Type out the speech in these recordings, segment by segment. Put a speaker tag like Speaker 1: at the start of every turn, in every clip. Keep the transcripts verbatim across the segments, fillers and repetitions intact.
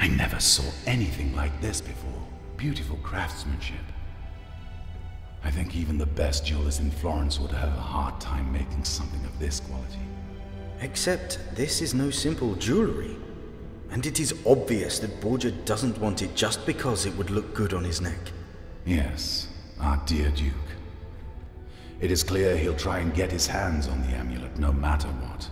Speaker 1: I never saw anything like this before. Beautiful craftsmanship. I think even the best jewelers in Florence would have a hard time making something of this quality.
Speaker 2: Except this is no simple jewelry. And it is obvious that Borgia doesn't want it just because it would look good on his neck.
Speaker 1: Yes, our dear Duke. It is clear he'll try and get his hands on the amulet no matter what.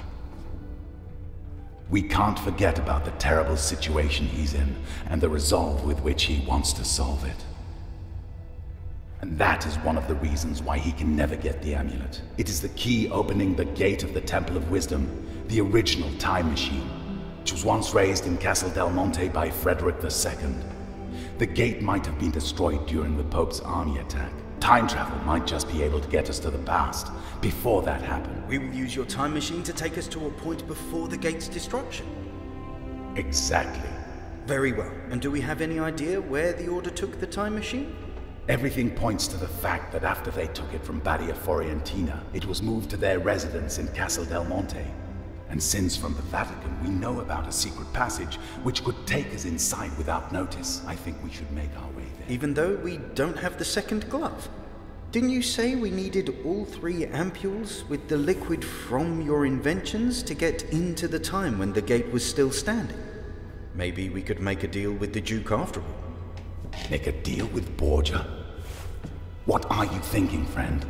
Speaker 1: We can't forget about the terrible situation he's in and the resolve with which he wants to solve it. And that is one of the reasons why he can never get the amulet. It is the key opening the gate of the Temple of Wisdom, the original time machine, which was once raised in Castle Del Monte by Frederick the Second. The gate might have been destroyed during the Pope's army attack. Time travel might just be able to get us to the past, before that happened.
Speaker 2: We will use your time machine to take us to a point before the gate's destruction.
Speaker 1: Exactly.
Speaker 2: Very well. And do we have any idea where the Order took the time machine?
Speaker 1: Everything points to the fact that after they took it from Badia Forientina, it was moved to their residence in Castle Del Monte. And since from the Vatican we know about a secret passage which could take us inside without notice, I think we should make our way there.
Speaker 2: Even though we don't have the second glove? Didn't you say we needed all three ampules with the liquid from your inventions to get into the time when the gate was still standing? Maybe we could make a deal with the Duke after all.
Speaker 1: Make a deal with Borgia? What are you thinking, friend?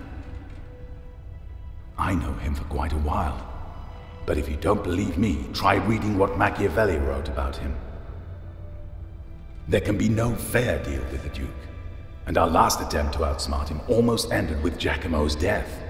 Speaker 1: I know him for quite a while. But if you don't believe me, try reading what Machiavelli wrote about him. There can be no fair deal with the Duke. And our last attempt to outsmart him almost ended with Giacomo's death.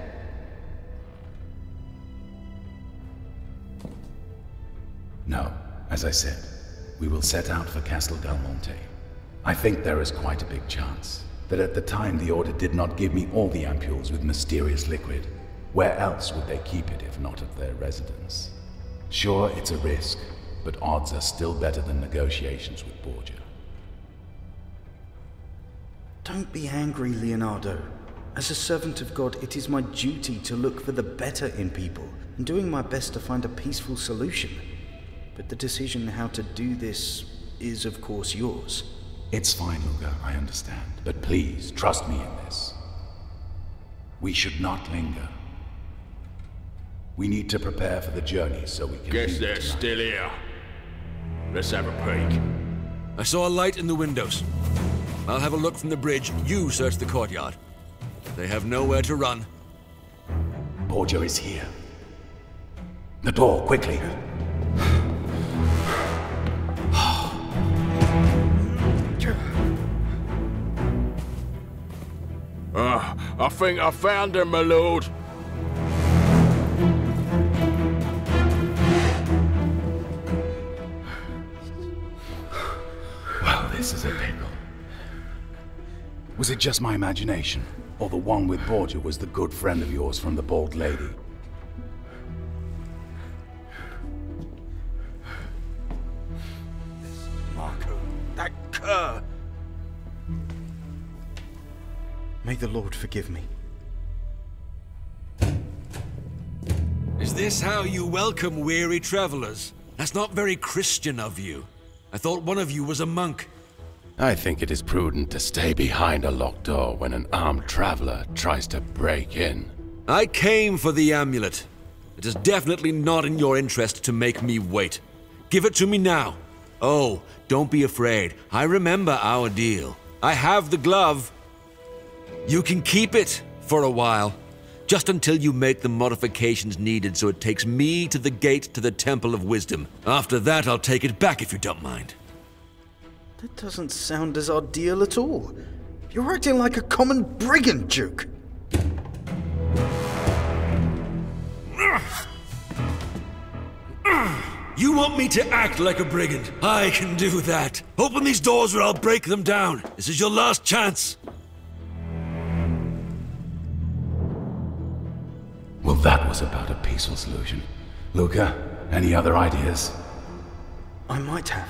Speaker 1: No, as I said, we will set out for Castle Del Monte. I think there is quite a big chance that at the time the Order did not give me all the ampules with mysterious liquid. Where else would they keep it if not at their residence? Sure, it's a risk, but odds are still better than negotiations with Borgia.
Speaker 2: Don't be angry, Leonardo. As a servant of God, it is my duty to look for the better in people, and doing my best to find a peaceful solution. But the decision how to do this is, of course, yours.
Speaker 1: It's fine, Luca, I understand. But please, trust me in this. We should not linger. We need to prepare for the journey so we can...
Speaker 3: Guess they're
Speaker 1: tonight.
Speaker 3: still here. Let's have a peek.
Speaker 4: I saw a light in the windows. I'll have a look from the bridge. You search the courtyard. They have nowhere to run.
Speaker 1: Borgia is here. The door, quickly.
Speaker 3: Uh, I think I found her, my lord.
Speaker 1: Well, this is a pickle. Was it just my imagination? Or the one with Borgia was the good friend of yours from the Bald Lady?
Speaker 2: Marco, that cur! May the Lord forgive me.
Speaker 4: Is this how you welcome weary travelers? That's not very Christian of you. I thought one of you was a monk.
Speaker 5: I think it is prudent to stay behind a locked door when an armed traveler tries to break in.
Speaker 4: I came for the amulet. It is definitely not in your interest to make me wait. Give it to me now. Oh, don't be afraid. I remember our deal. I have the glove. You can keep it for a while. Just until you make the modifications needed so it takes me to the gate to the Temple of Wisdom. After that, I'll take it back if you don't mind.
Speaker 2: That doesn't sound as our deal at all. You're acting like a common brigand, Duke.
Speaker 4: You want me to act like a brigand? I can do that. Open these doors or I'll break them down. This is your last chance.
Speaker 1: Well, that was about a peaceful solution. Luca, any other ideas?
Speaker 2: I might have.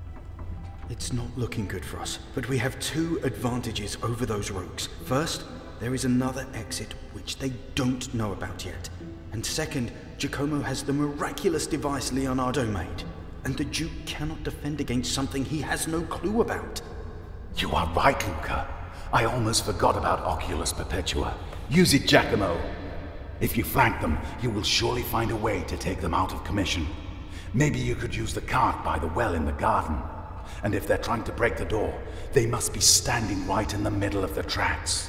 Speaker 2: It's not looking good for us, but we have two advantages over those rogues. First, there is another exit which they don't know about yet. And second, Giacomo has the miraculous device Leonardo made. And the Duke cannot defend against something he has no clue about.
Speaker 1: You are right, Luca. I almost forgot about Oculus Perpetua. Use it, Giacomo. If you flank them, you will surely find a way to take them out of commission. Maybe you could use the cart by the well in the garden. And if they're trying to break the door, they must be standing right in the middle of the tracks.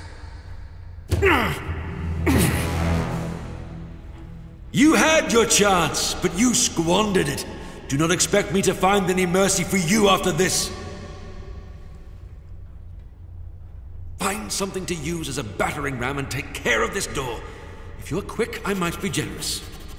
Speaker 4: You had your chance, but you squandered it. Do not expect me to find any mercy for you after this. Find something to use as a battering ram and take care of this door. If you're quick, I might be generous.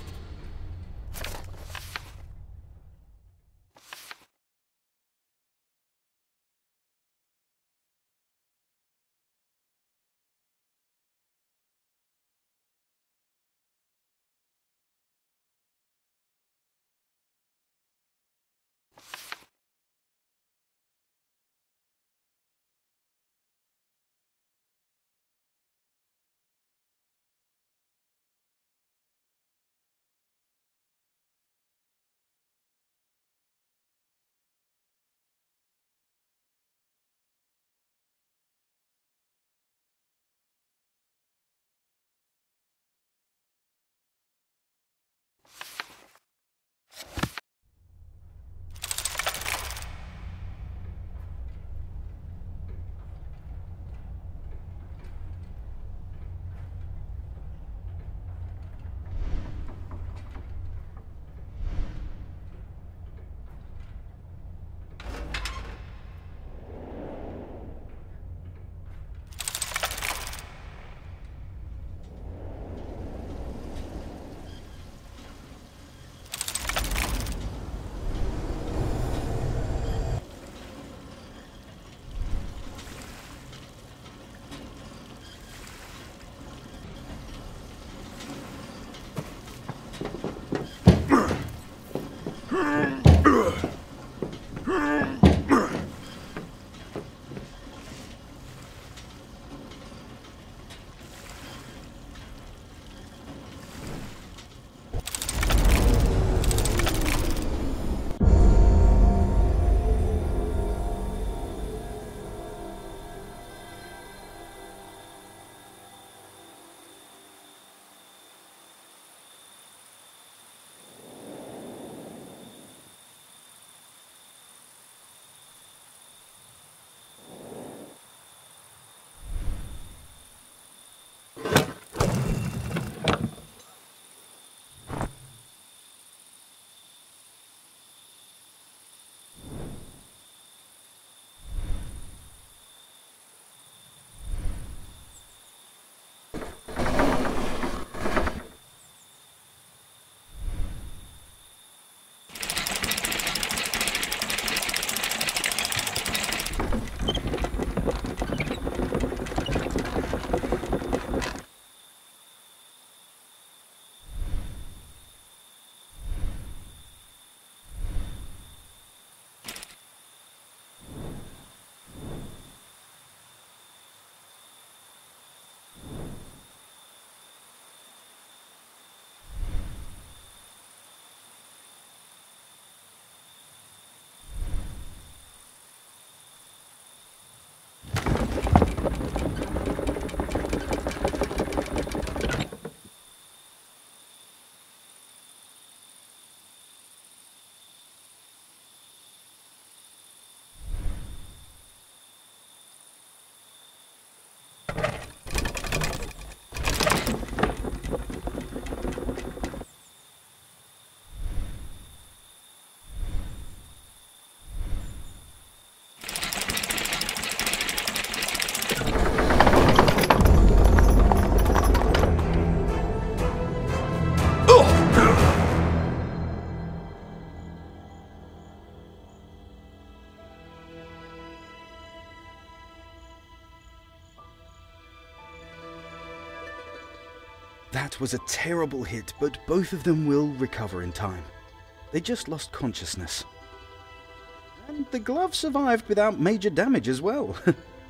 Speaker 2: That was a terrible hit, but both of them will recover in time. They just lost consciousness. And the glove survived without major damage as well,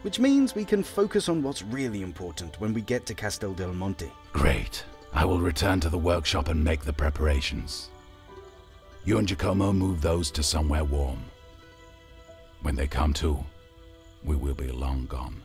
Speaker 2: which means we can focus on what's really important when we get to Castel del Monte.
Speaker 1: Great. I will return to the workshop and make the preparations. You and Giacomo move those to somewhere warm. When they come to, we will be long gone.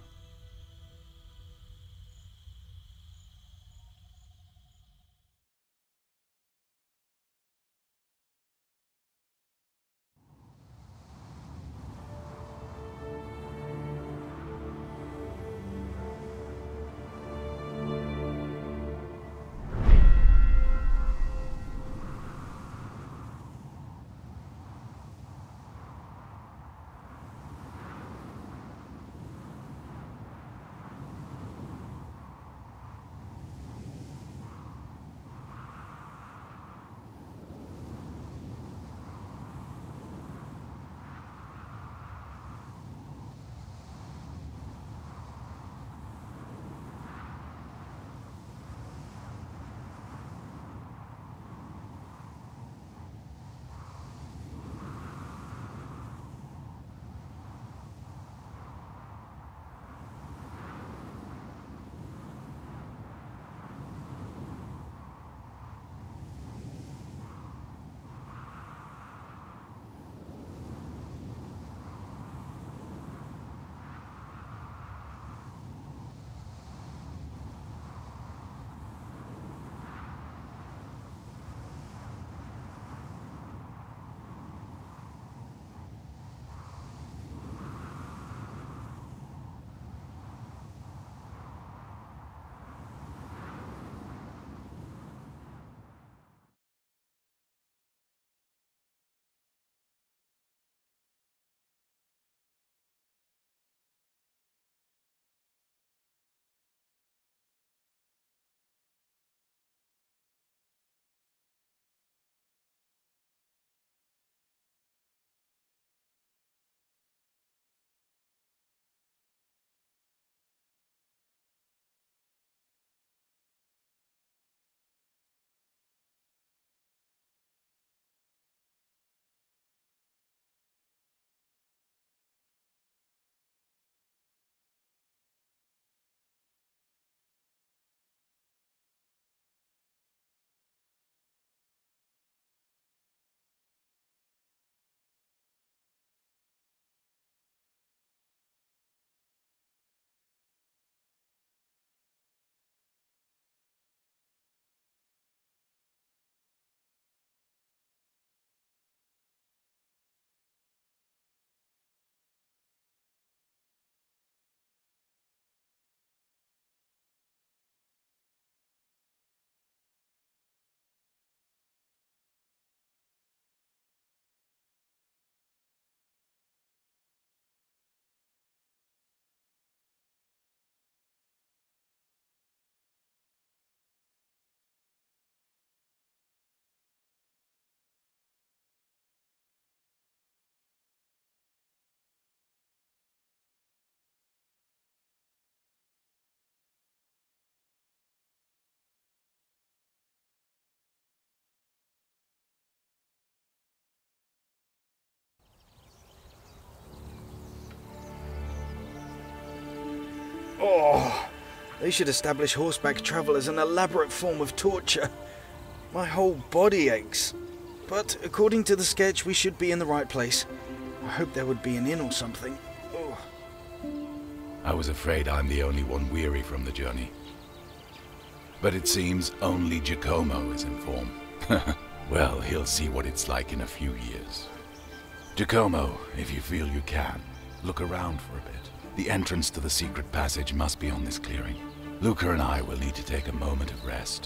Speaker 2: Oh, they should establish horseback travel as an elaborate form of torture. My whole body aches. But according to the sketch, we should be in the right place. I hope there would be an inn or something. Oh.
Speaker 1: I was afraid I'm the only one weary from the journey. But it seems only Giacomo is informed. Well, he'll see what it's like in a few years. Giacomo, if you feel you can, look around for a bit. The entrance to the secret passage must be on this clearing. Luca and I will need to take a moment of rest.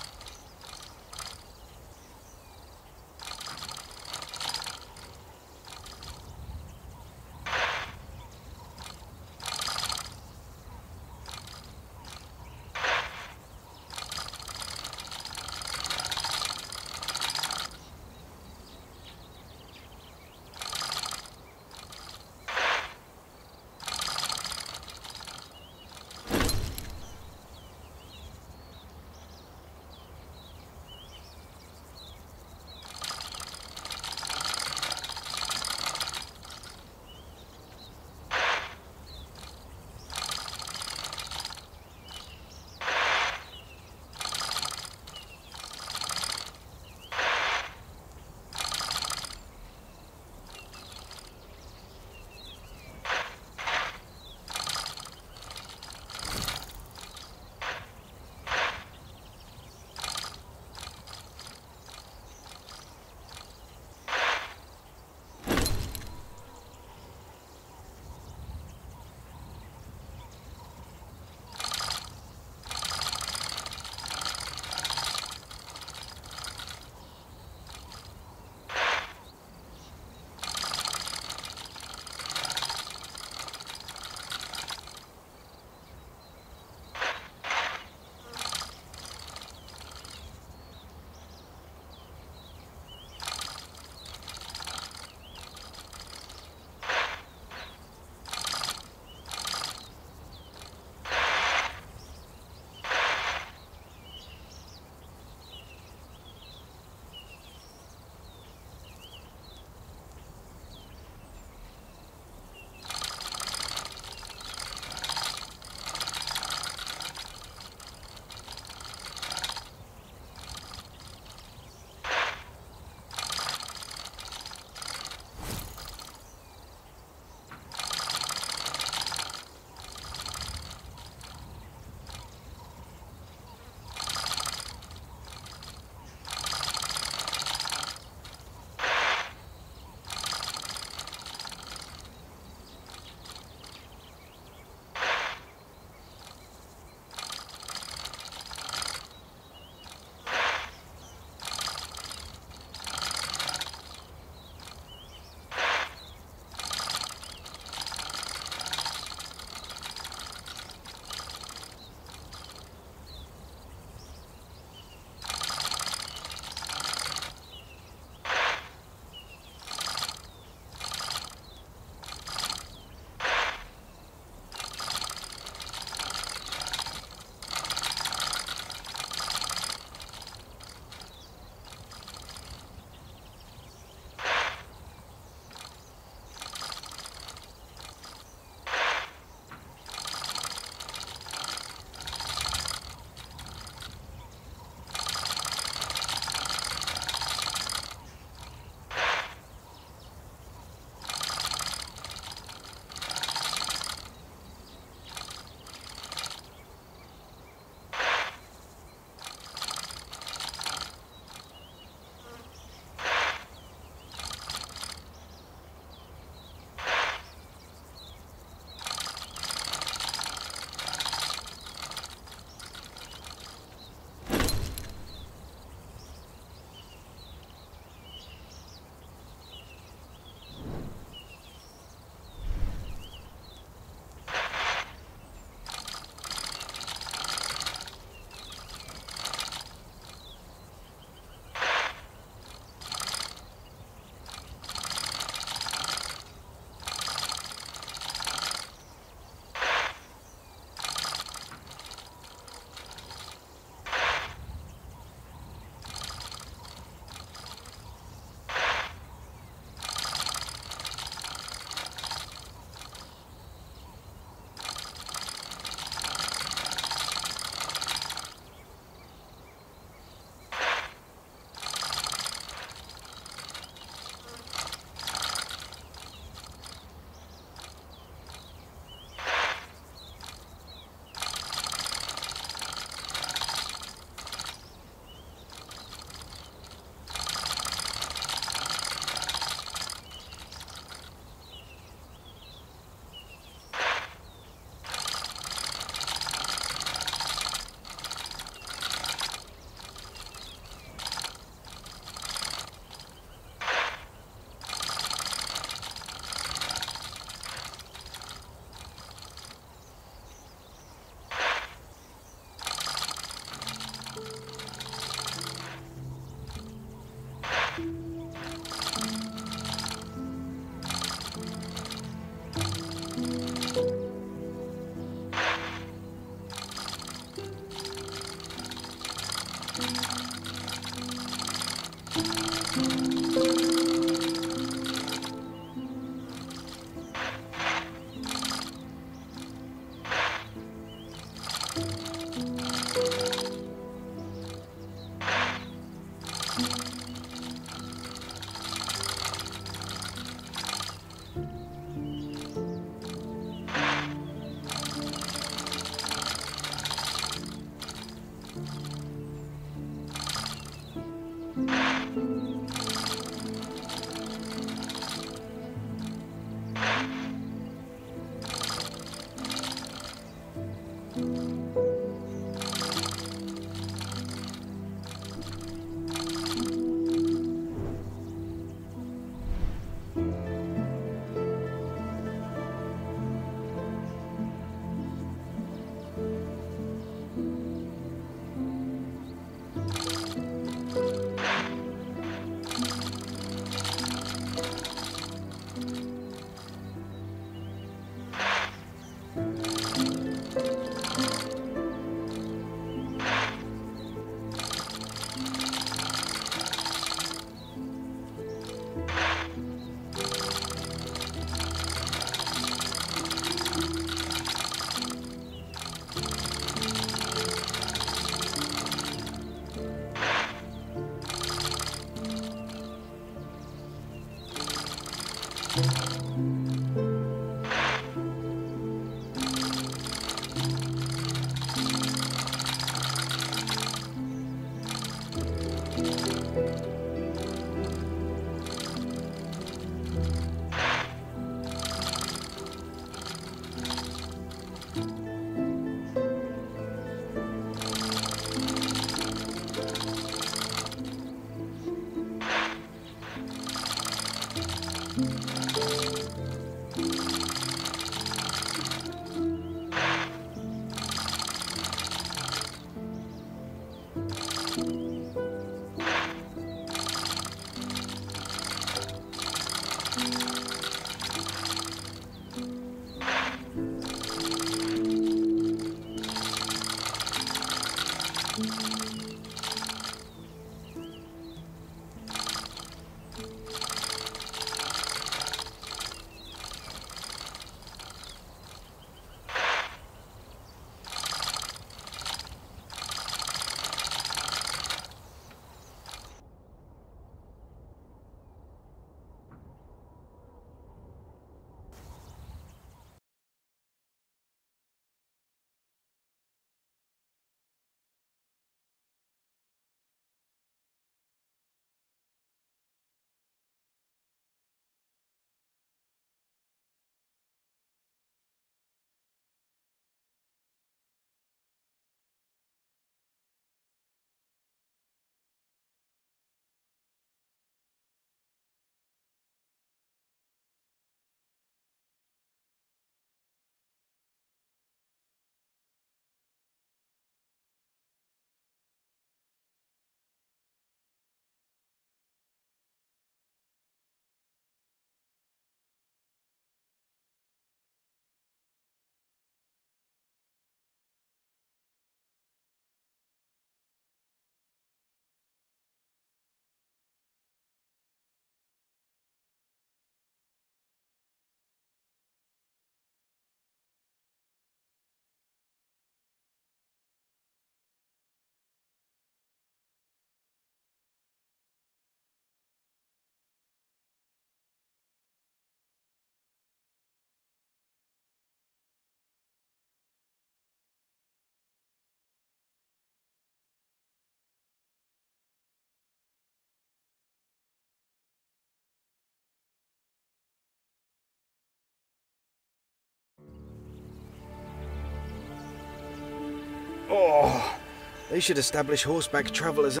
Speaker 2: Oh, they should establish horseback travel as,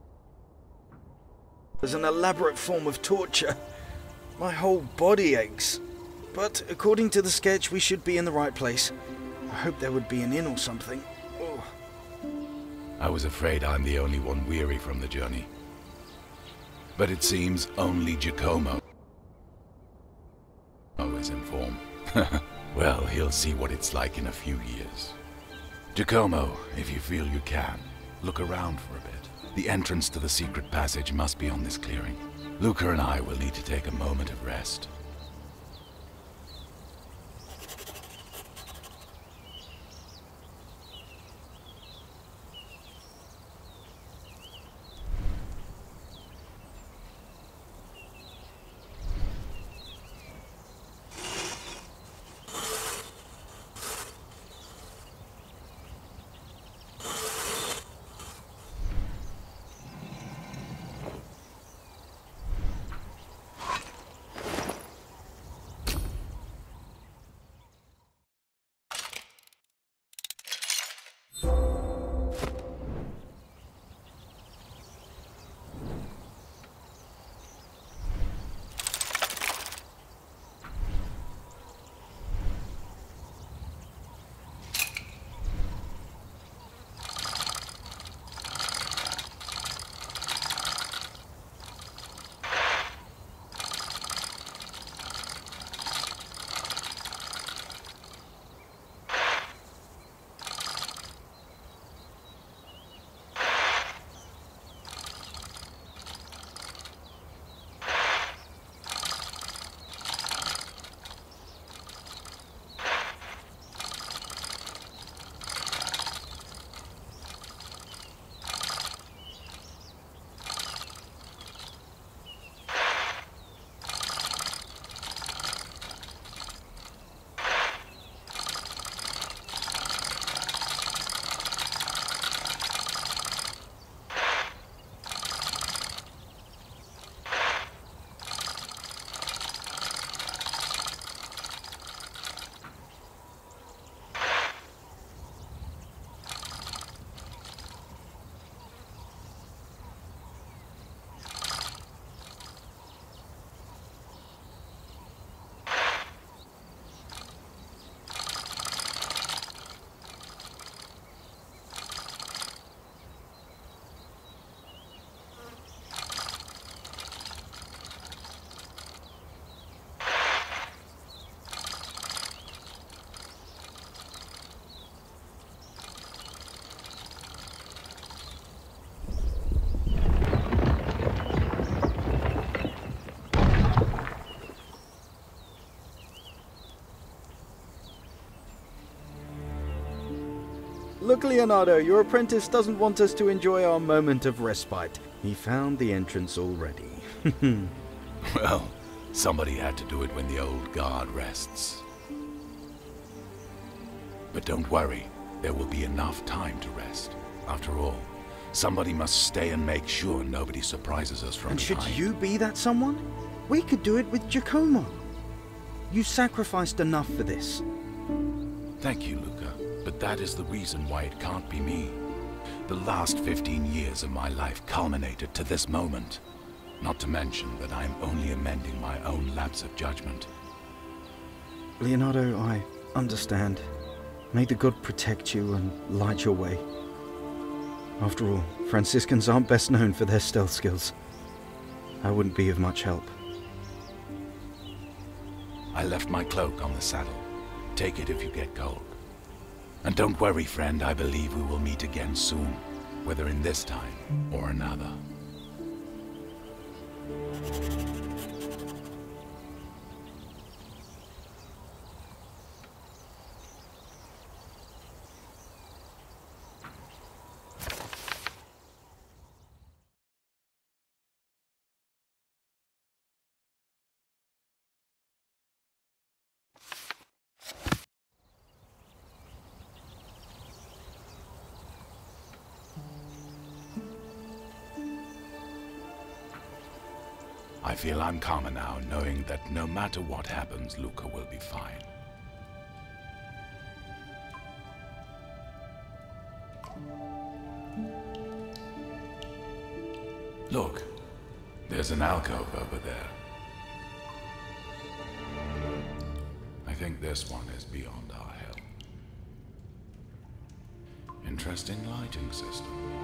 Speaker 2: as an elaborate form of torture. My whole body aches. But according to the sketch, we should be in the right place. I hope there would be an inn or something. Oh.
Speaker 1: I was afraid I'm the only one weary from the journey. But it seems only Giacomo is in form. Well, he'll see what it's like in a few years. Giacomo, if you feel you can, look around for a bit. The entrance to the secret passage must be on this clearing. Luca and I will need to take a moment of rest.
Speaker 2: Look, Leonardo, your apprentice doesn't want us to enjoy our moment of respite. He found the entrance already.
Speaker 1: Well, somebody had to do it when the old guard rests. But don't worry, there will be enough time to rest. After all, somebody must stay and make sure nobody surprises us from
Speaker 2: And should
Speaker 1: behind.
Speaker 2: you be that someone? We could do it with Giacomo. You sacrificed enough for this.
Speaker 1: Thank you, Luca, but that is the reason why it can't be me. The last fifteen years of my life culminated to this moment. Not to mention that I am only amending my own lapse of judgment.
Speaker 2: Leonardo, I understand. May the god protect you and light your way. After all, Franciscans aren't best known for their stealth skills. I wouldn't be of much help.
Speaker 1: I left my cloak on the saddle. Take it if you get cold. And don't worry, friend, I believe we will meet again soon, whether in this time or another. I feel I'm calmer now, knowing that no matter what happens, Luca will be fine. Look, there's an alcove over there. I think this one is beyond our help. Interesting lighting system.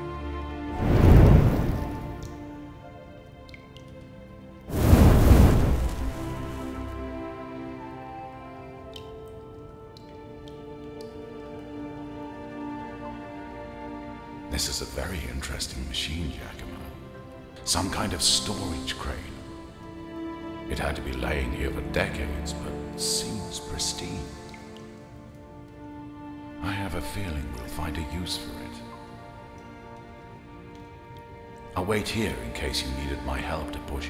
Speaker 1: This is a very interesting machine, Giacomo. Some kind of storage crane. It had to be laying here for decades, but seems pristine. I have a feeling we'll find a use for it. I'll wait here in case you needed my help to push it.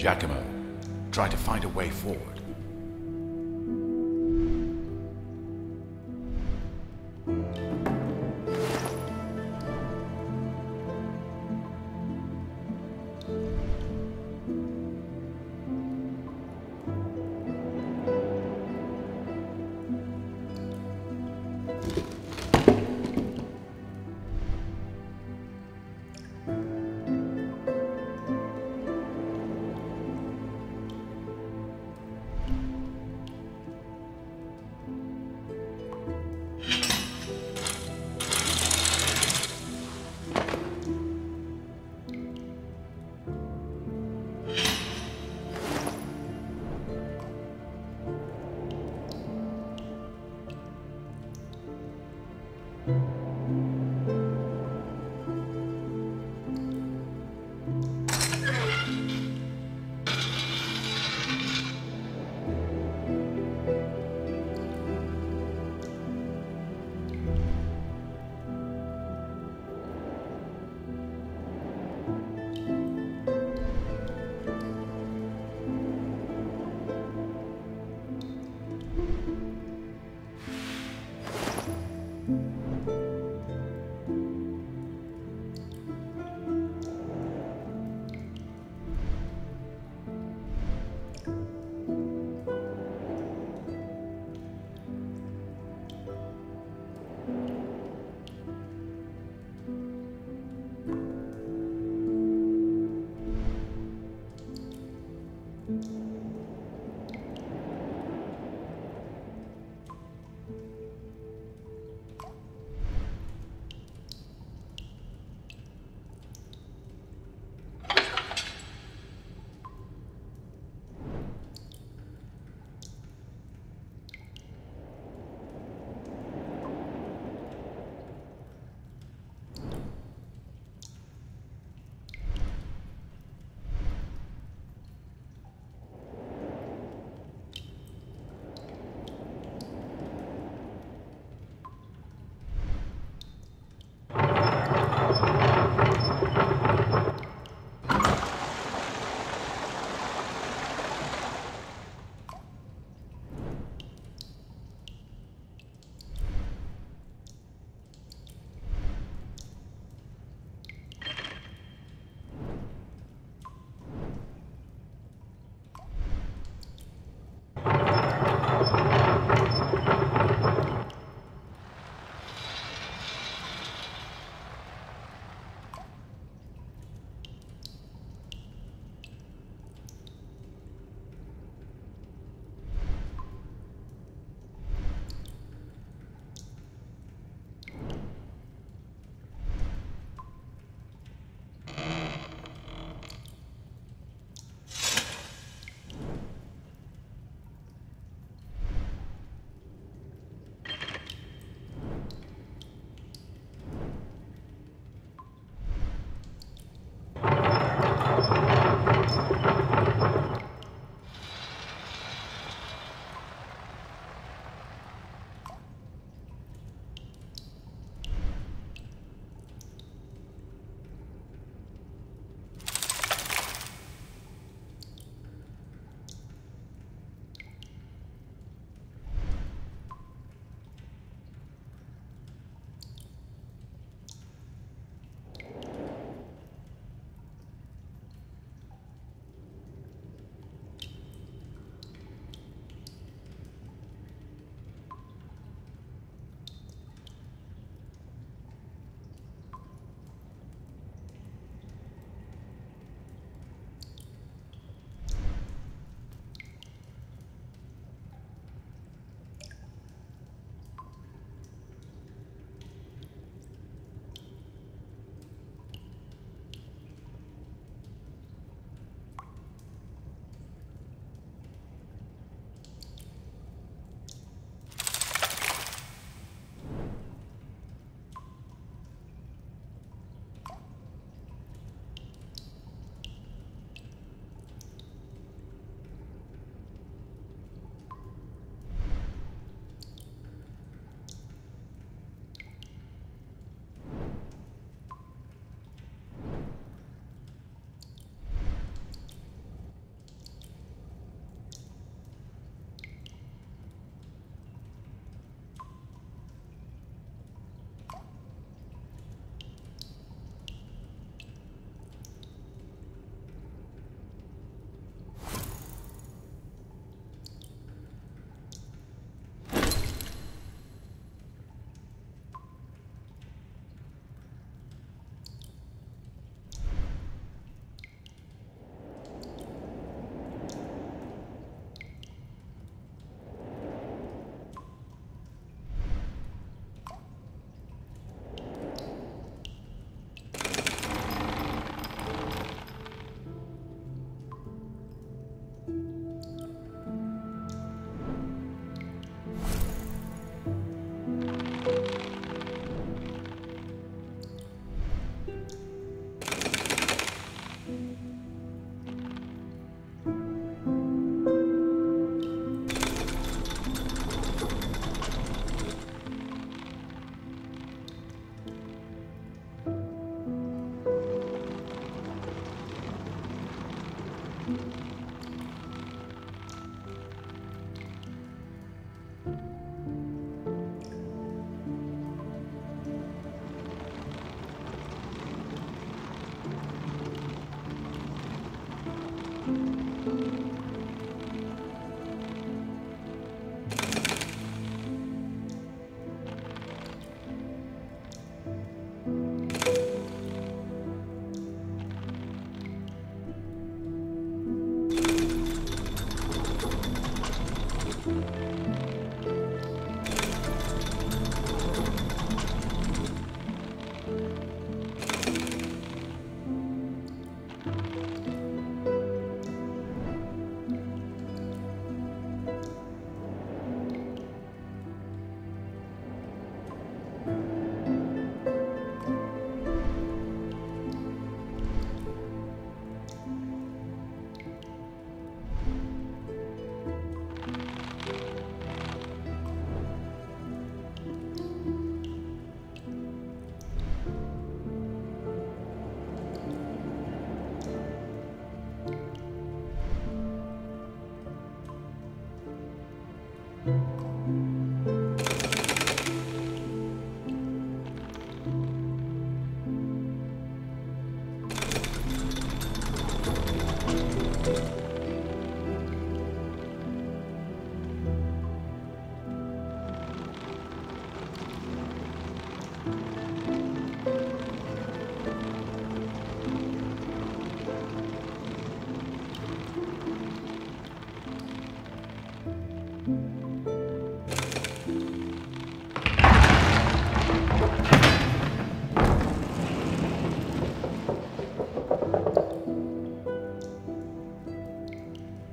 Speaker 1: Giacomo, try to find a way forward.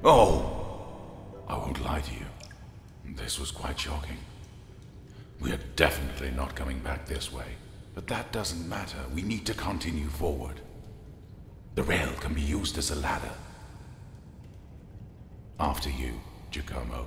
Speaker 1: Oh! I won't lie to you. This was quite shocking. We are definitely not coming back this way. But that doesn't matter. We need to continue forward. The rail can be used as a ladder. After you, Giacomo.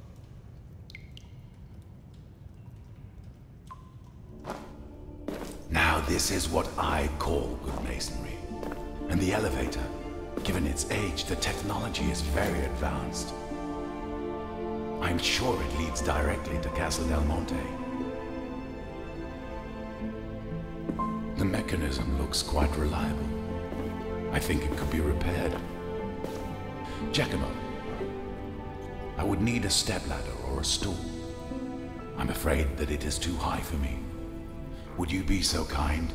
Speaker 1: Now this is what I call good masonry. And the elevator, given its age, the technology is very advanced. I'm sure it leads directly to Castle Del Monte. The mechanism looks quite reliable. I think it could be repaired. Giacomo, I would need a stepladder or a stool. I'm afraid that it is too high for me. Would you be so kind?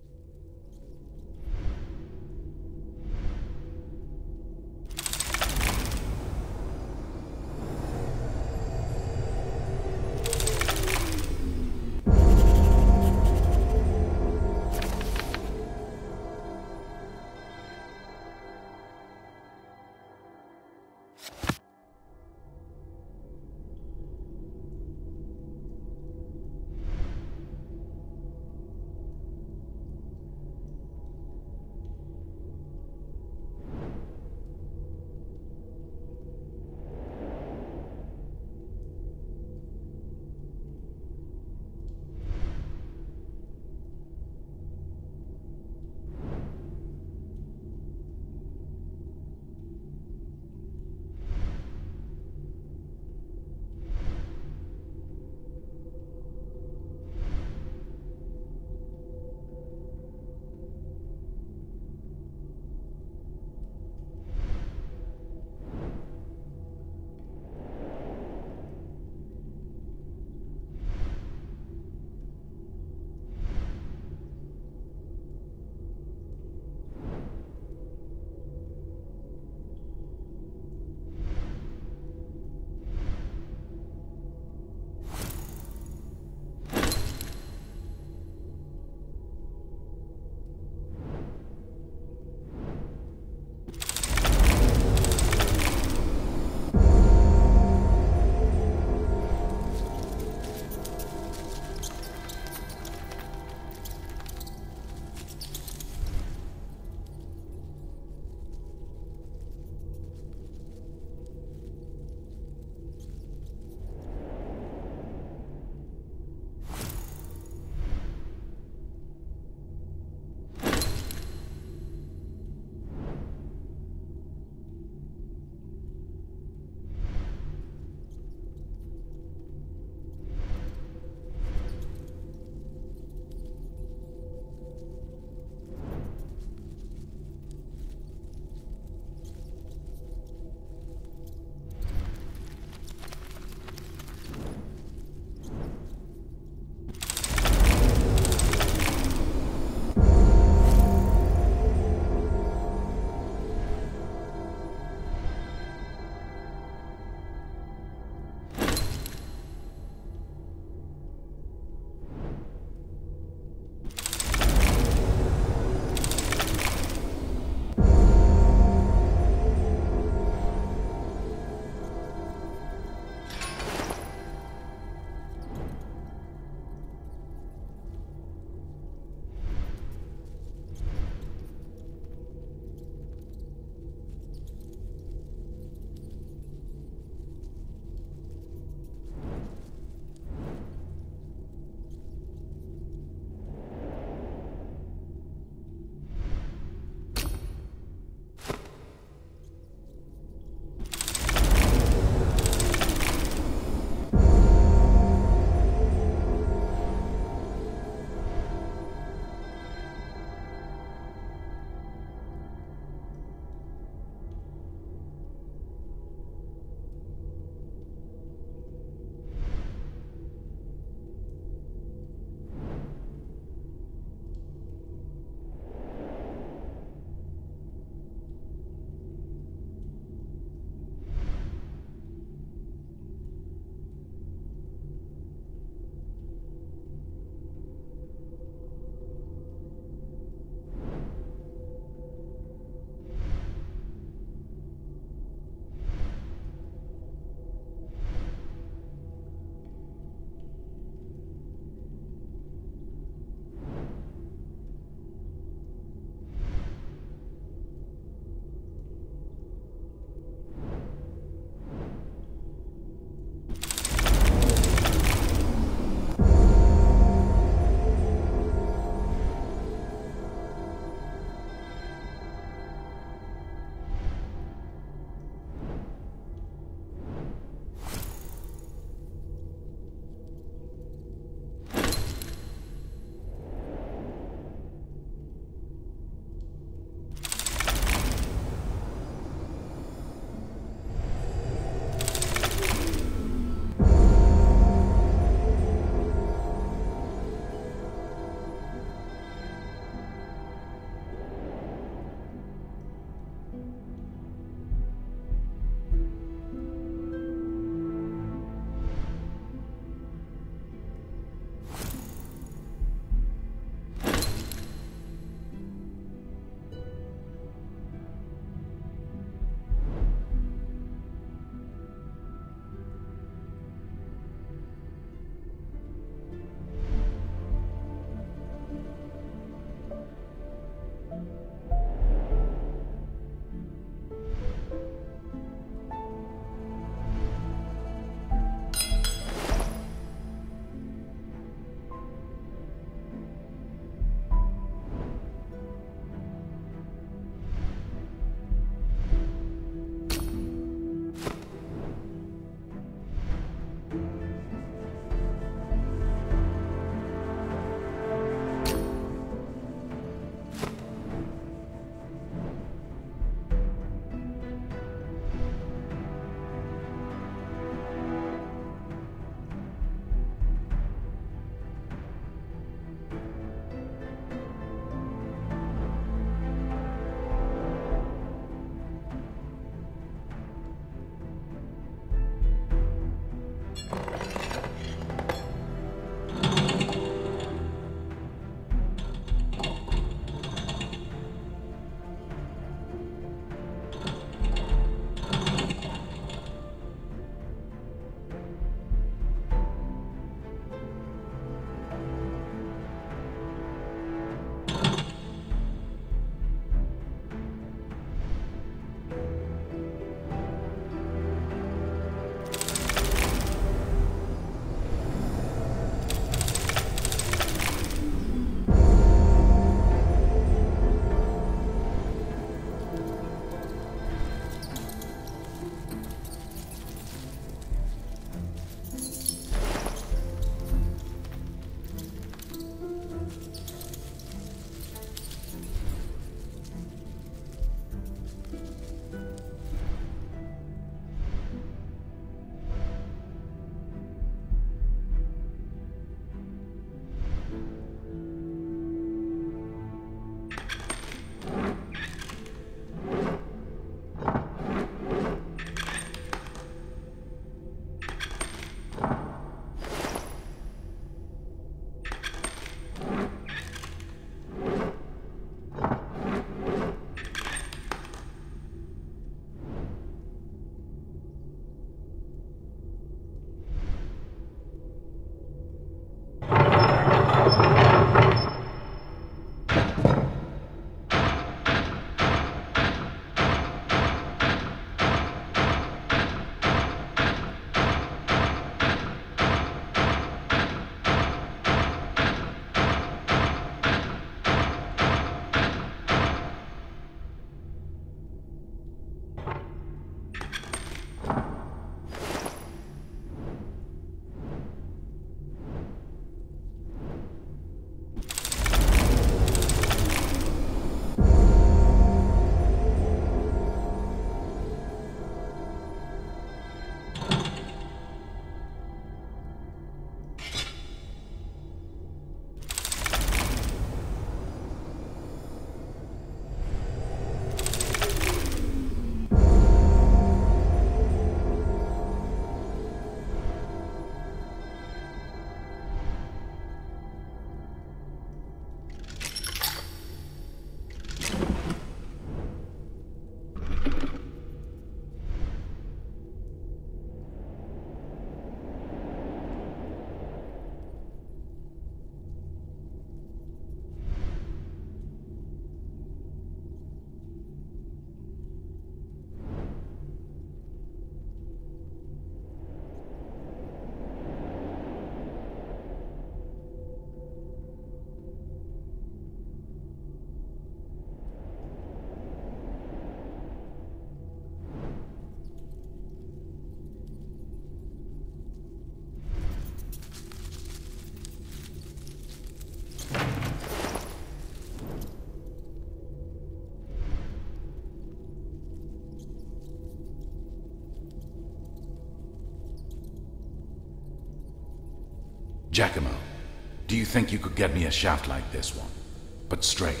Speaker 1: Giacomo, do you think you could get me a shaft like this one, but straight?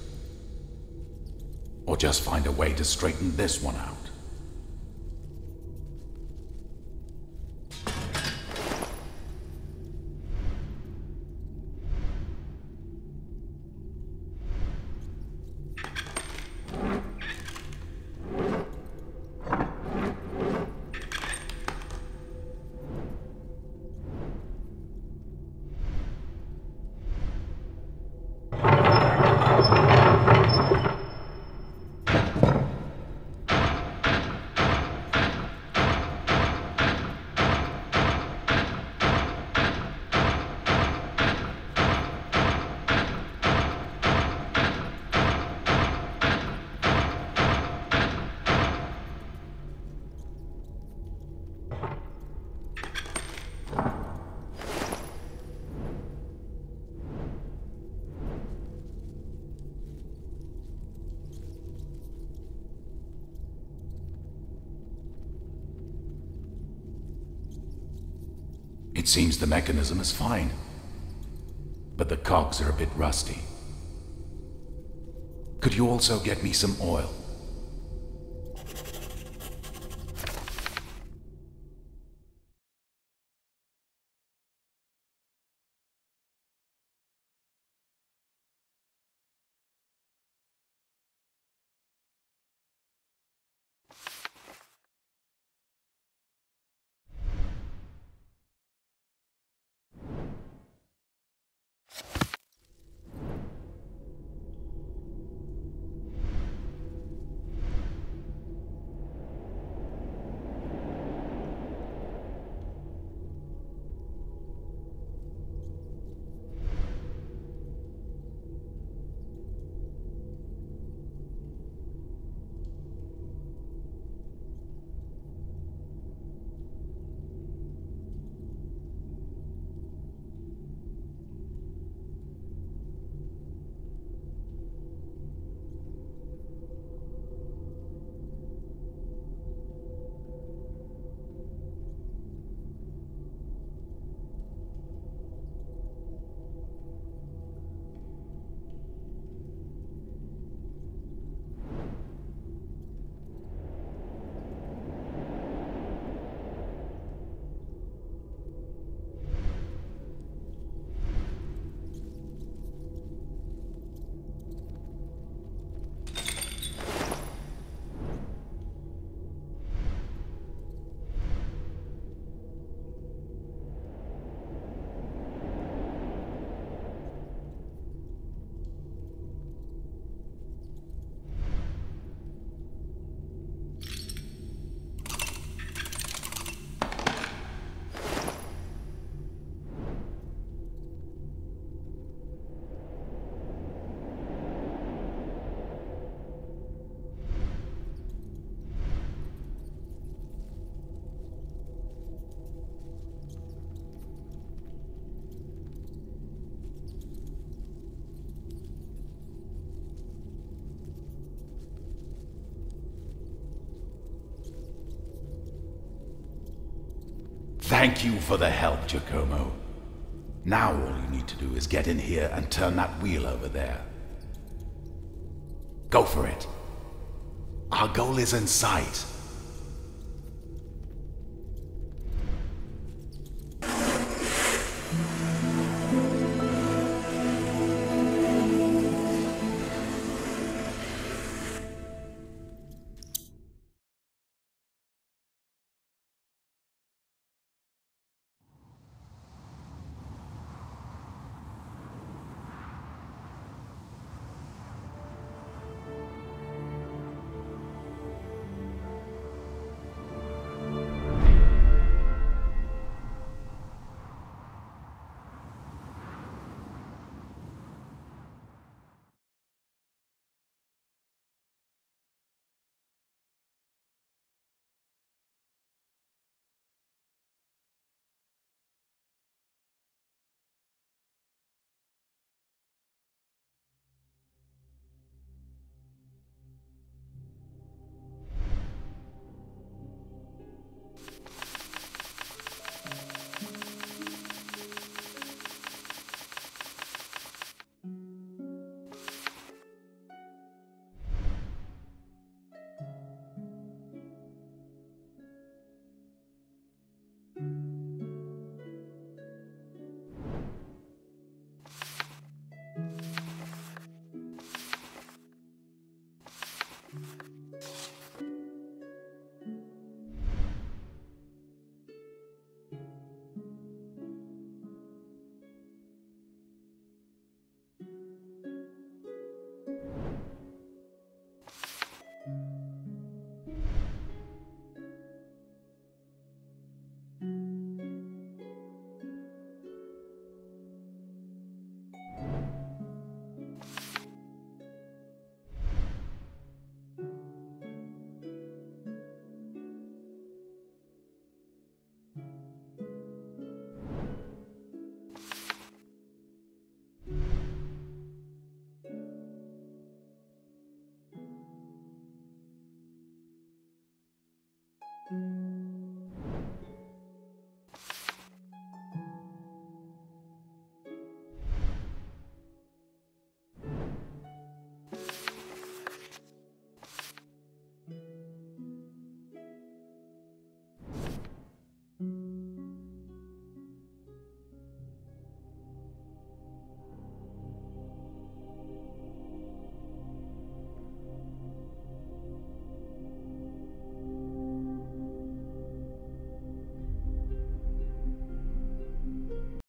Speaker 1: Or just find a way to straighten this one out? It seems the mechanism is fine, but the cogs are a bit rusty. Could you also get me some oil? Thank you for the help, Giacomo. Now all you need to do is get in here and turn that wheel over there. Go for it. Our goal is in sight.